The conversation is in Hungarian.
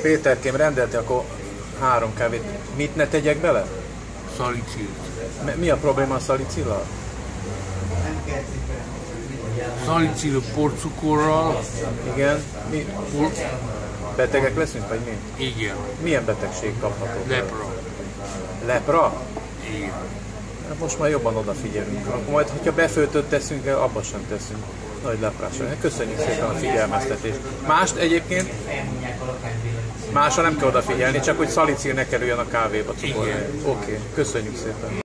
Péterkém rendelte akkor 3 kávét. Mit ne tegyek bele? Szalicilt. Mi a probléma a szalicillal? Szalicil porcukorral. Igen. Mi? Betegek leszünk, vagy mi? Igen. Milyen betegség kapható? Lepra. Lepra? Igen. Hát most már jobban odafigyelünk. Akkor majd, hogyha befőtött teszünk el, abba sem teszünk. Nagy leprásra. Köszönjük szépen a figyelmeztetést. Mást egyébként? Másra nem kell odafigyelni, csak hogy szalicil ne kerüljön a kávéba cukor. Oké, köszönjük szépen.